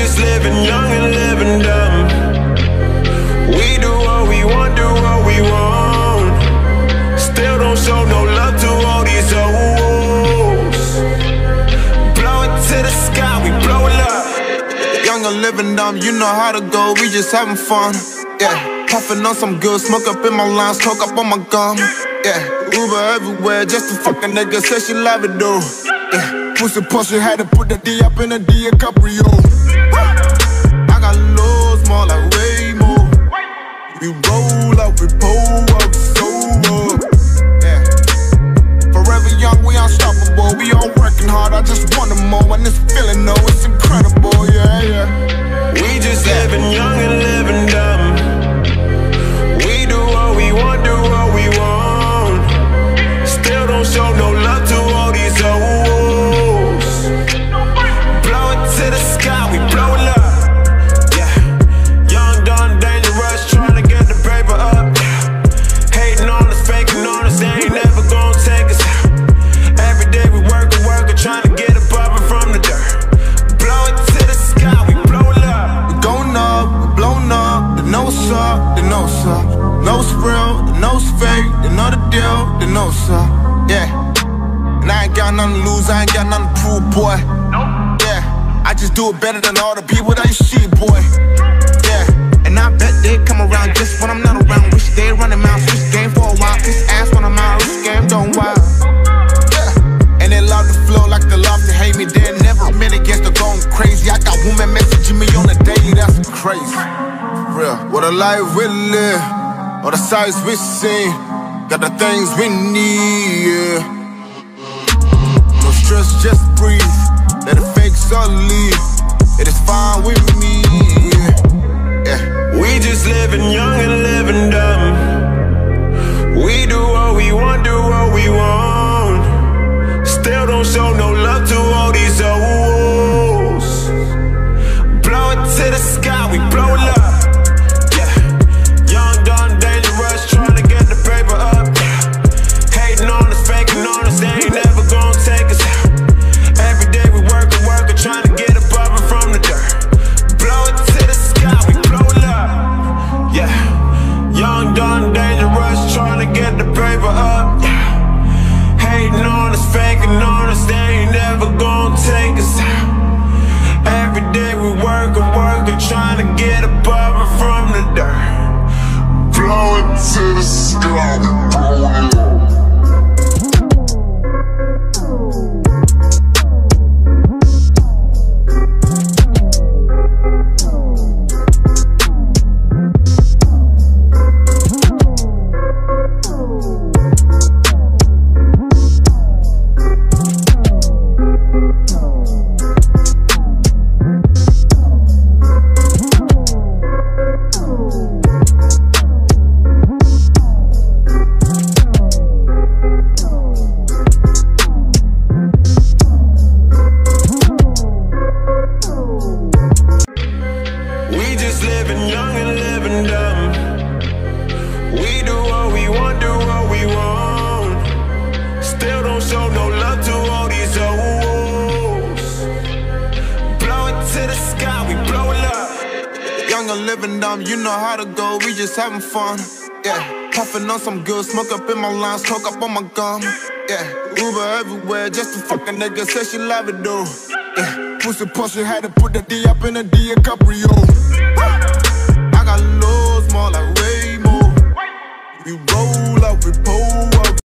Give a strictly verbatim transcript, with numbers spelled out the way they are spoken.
just living young and living dumb. We do what we want, do what we want. Still don't show no love to all these hoes. Blow it to the sky, we blow it up. Young and living dumb, you know how to go, we just having fun. Yeah, puffing on some good, smoke up in my lungs, coke up on my gum. Yeah, Uber everywhere, just a fucking nigga said she love it though. Yeah, pussy pussy had to put the D up in a DiCaprio. I got loads more, like way more. We roll up, we pull up, so up. Yeah, forever young, we unstoppable. We all working hard, I just want them more. And this feeling, though, it's incredible, yeah, yeah. We just living young and living dumb. We do what we want, do what we want. Still don't show no love to all these hoes. Blow it to the sky, we blow it up. Yeah, young, dumb, dangerous, trying to get the paper up. Hating on us, faking on us, they ain't never gonna take us out. Every day we work and work and trying to get up up from the dirt. Blow it to the sky, we blow it up. We going up, we blowing up. They know what's up, they know what's up. Know it's real, they know it's fake. They know the deal, they know what's up. Yeah, and I ain't got nothing to lose, I ain't got nothing to prove, boy. Yeah, I just do it better than all the people that you see, boy. Yeah, and I bet they come around just when I'm not around. Wish they running mouth, switch game for a while. This ass when I'm out, this game don't wild. Yeah, and they love the flow like they love to hate me. They never admit against the going crazy. I got women messaging me on the daily, that's crazy. Real, what a life we live, all the sights we see, got the things we need, yeah. No stress, just breathe, let the fakes all leave. It is fine with me, yeah. Yeah. We just living young and living dumb. We do what we want, do what we want. Still don't show no love to all these hoes. Blow it to the sky, we blow it up. Yeah, young, dumb, dangerous, trying to get the paper up. Hating on us, faking on us, they ain't never gonna take us out. Every day we work and work and trying to get up up from the dirt. Blow it to the sky, we blow it up. Yeah, young, dumb, dangerous, trying to get the paper up. Yeah, hating on us, faking on us, they ain't never gonna take us out. Every day we work and work and trying to get above and from the dirt. Blow it to the sky, blow it up. You know how to go, we just having fun. Yeah, puffing on some good, smoke up in my lungs, coke up on my gum. Yeah, Uber everywhere, just a fucking nigga said she love it though. Yeah, pussy pussy had to put the D up in a DiCaprio.